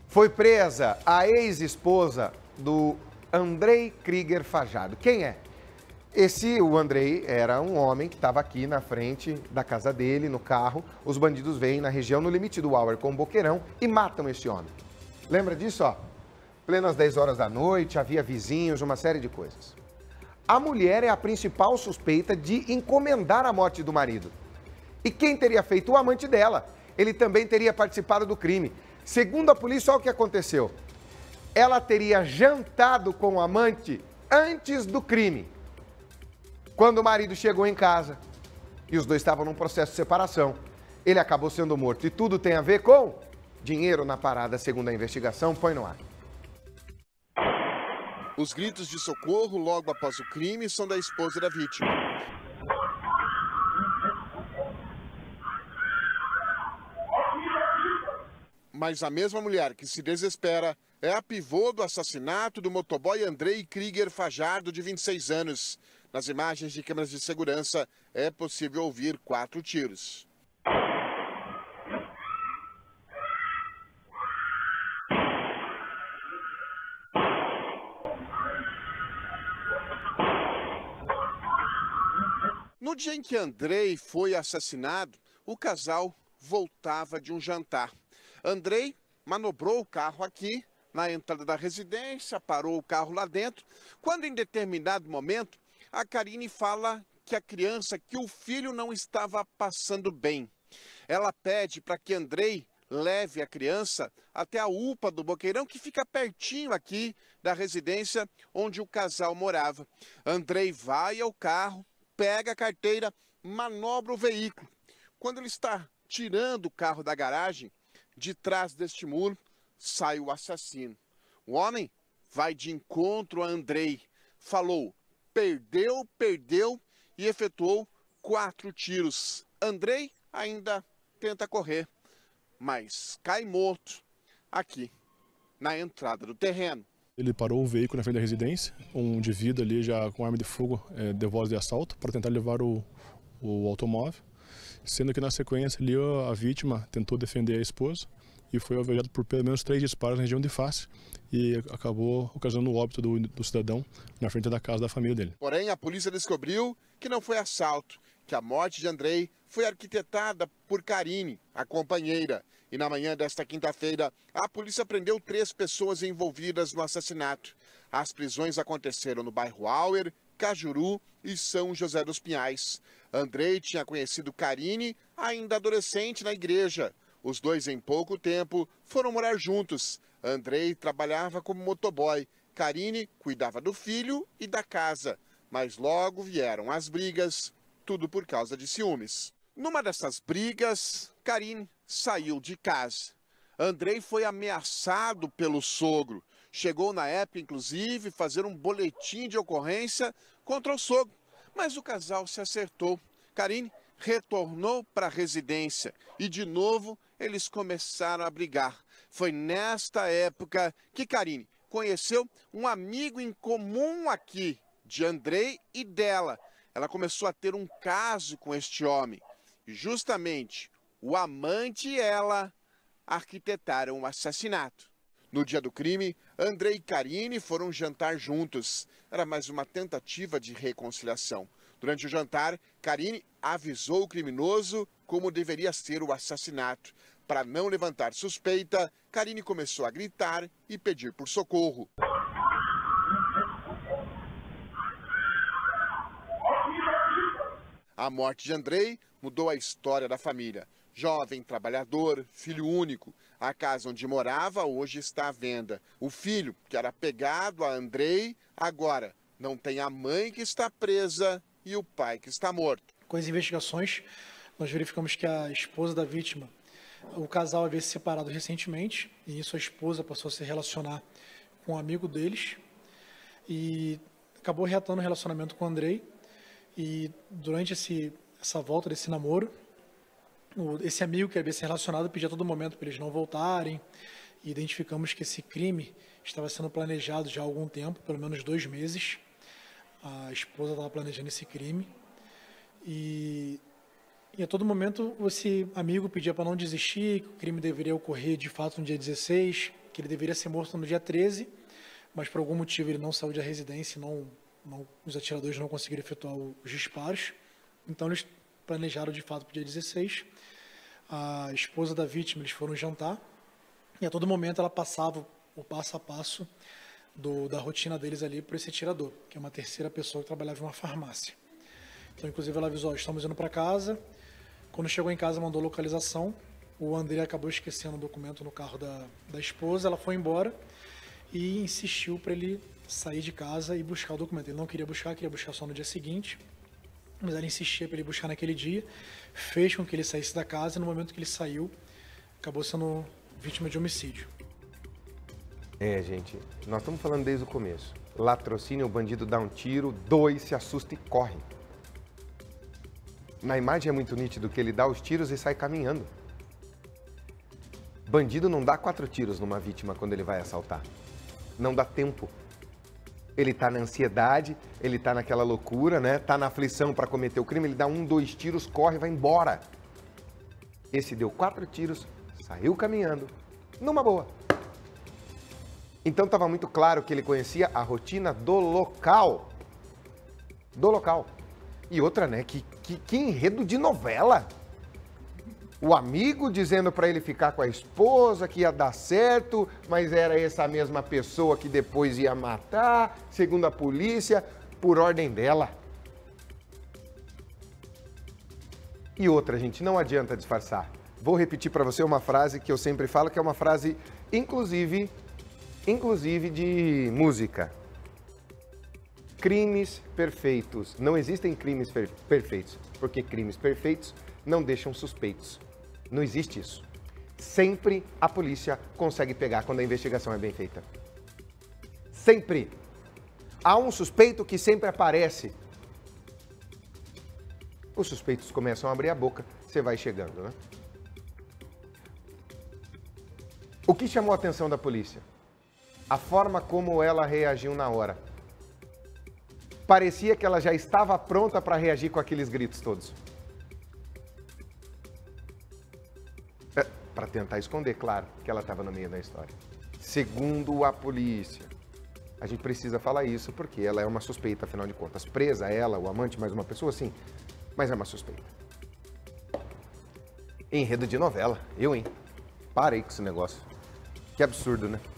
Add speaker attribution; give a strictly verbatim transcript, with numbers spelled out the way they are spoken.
Speaker 1: Foi presa a ex-esposa do Andrei Krieger Fajardo. Quem é? Esse, o Andrei, era um homem que estava aqui na frente da casa dele, no carro. Os bandidos vêm na região, no limite do Auer com o Boqueirão, e matam esse homem. Lembra disso, ó? Plenas dez horas da noite, havia vizinhos, uma série de coisas. A mulher é a principal suspeita de encomendar a morte do marido. E quem teria feito? O amante dela. Ele também teria participado do crime. Segundo a polícia, olha o que aconteceu. Ela teria jantado com o amante antes do crime. Quando o marido chegou em casa e os dois estavam num processo de separação, ele acabou sendo morto. E tudo tem a ver com dinheiro na parada, segundo a investigação. Põe no ar.
Speaker 2: Os gritos de socorro logo após o crime são da esposa da vítima. Mas a mesma mulher que se desespera é a pivô do assassinato do motoboy Andrei Krieger Fajardo, de vinte e seis anos. Nas imagens de câmeras de segurança é possível ouvir quatro tiros. No dia em que Andrei foi assassinado, o casal voltava de um jantar. Andrei manobrou o carro aqui, na entrada da residência, parou o carro lá dentro, quando em determinado momento a Karine fala que a criança, que o filho não estava passando bem. Ela pede para que Andrei leve a criança até a U P A do Boqueirão, que fica pertinho aqui da residência onde o casal morava. Andrei vai ao carro, pega a carteira, manobra o veículo. Quando ele está tirando o carro da garagem, de trás deste muro, sai o assassino. O homem vai de encontro a Andrei, falou, perdeu, perdeu e efetuou quatro tiros. Andrei ainda tenta correr, mas cai morto aqui, na entrada do terreno.
Speaker 3: Ele parou o veículo na frente da residência, um indivíduo ali já com arma de fogo é, de voz de assalto, para tentar levar o, o automóvel, sendo que na sequência ali a vítima tentou defender a esposa e foi alvejado por pelo menos três disparos na região de face e acabou ocasionando o óbito do, do cidadão na frente da casa da família dele.
Speaker 2: Porém, a polícia descobriu que não foi assalto, que a morte de Andrei foi arquitetada por Karine, a companheira. E na manhã desta quinta-feira, a polícia prendeu três pessoas envolvidas no assassinato. As prisões aconteceram no bairro Auer, Cajuru e São José dos Pinhais. Andrei tinha conhecido Karine ainda adolescente na igreja. Os dois, em pouco tempo, foram morar juntos. Andrei trabalhava como motoboy. Karine cuidava do filho e da casa. Mas logo vieram as brigas, tudo por causa de ciúmes. Numa dessas brigas, Karine saiu de casa. Andrei foi ameaçado pelo sogro. Chegou na época, inclusive, fazer um boletim de ocorrência contra o sogro. Mas o casal se acertou. Karine retornou para a residência e, de novo, eles começaram a brigar. Foi nesta época que Karine conheceu um amigo em comum aqui, de Andrei e dela. Ela começou a ter um caso com este homem. E justamente o amante e ela arquitetaram o assassinato. No dia do crime, Andrei e Karine foram jantar juntos. Era mais uma tentativa de reconciliação. Durante o jantar, Karine avisou o criminoso como deveria ser o assassinato. Para não levantar suspeita, Karine começou a gritar e pedir por socorro. A morte de Andrei mudou a história da família. Jovem, trabalhador, filho único. A casa onde morava hoje está à venda. O filho, que era apegado a Andrei, agora não tem a mãe que está presa e o pai que está morto.
Speaker 4: Com as investigações, nós verificamos que a esposa da vítima, o casal havia se separado recentemente, e isso a esposa passou a se relacionar com um amigo deles, e acabou reatando o relacionamento com o Andrei, e durante esse, essa volta desse namoro, esse amigo que havia se relacionado pedia a todo momento para eles não voltarem, e identificamos que esse crime estava sendo planejado já há algum tempo, pelo menos dois meses. A esposa estava planejando esse crime, e, e a todo momento esse amigo pedia para não desistir, que o crime deveria ocorrer de fato no dia dezesseis, que ele deveria ser morto no dia treze, mas por algum motivo ele não saiu da residência e não, não, os atiradores não conseguiram efetuar os disparos. Então eles planejaram de fato para o dia dezesseis. A esposa da vítima, eles foram jantar e a todo momento ela passava o passo a passo do, da rotina deles ali para esse atirador, que é uma terceira pessoa que trabalhava em uma farmácia. Então, inclusive, ela avisou, estamos indo para casa. Quando chegou em casa, mandou localização. O André acabou esquecendo o documento no carro da, da esposa, ela foi embora e insistiu para ele sair de casa e buscar o documento. Ele não queria buscar, queria buscar só no dia seguinte, mas ela insistia para ele buscar naquele dia, fez com que ele saísse da casa e no momento que ele saiu, acabou sendo vítima de homicídio.
Speaker 1: É, gente, nós estamos falando desde o começo. Latrocínio, o bandido dá um tiro, dois, se assusta e corre. Na imagem é muito nítido que ele dá os tiros e sai caminhando. Bandido não dá quatro tiros numa vítima quando ele vai assaltar. Não dá tempo. Ele tá na ansiedade, ele tá naquela loucura, né? Tá na aflição para cometer o crime, ele dá um, dois tiros, corre e vai embora. Esse deu quatro tiros, saiu caminhando, numa boa. Então estava muito claro que ele conhecia a rotina do local. Do local. E outra, né? Que, que, que enredo de novela. O amigo dizendo para ele ficar com a esposa, que ia dar certo, mas era essa mesma pessoa que depois ia matar, segundo a polícia, por ordem dela. E outra, gente, não adianta disfarçar. Vou repetir para você uma frase que eu sempre falo, que é uma frase, inclusive, inclusive de música. Crimes perfeitos. Não existem crimes per- perfeitos, porque crimes perfeitos não deixam suspeitos. Não existe isso. Sempre a polícia consegue pegar quando a investigação é bem feita. Sempre. Há um suspeito que sempre aparece. Os suspeitos começam a abrir a boca, você vai chegando, né? O que chamou a atenção da polícia? A forma como ela reagiu na hora. Parecia que ela já estava pronta para reagir com aqueles gritos todos. É, para tentar esconder, claro, que ela estava no meio da história. Segundo a polícia. A gente precisa falar isso porque ela é uma suspeita, afinal de contas. Presa, ela, o amante, mais uma pessoa, sim, mas é uma suspeita. Enredo de novela. Eu, hein? Parei com esse negócio. Que absurdo, né?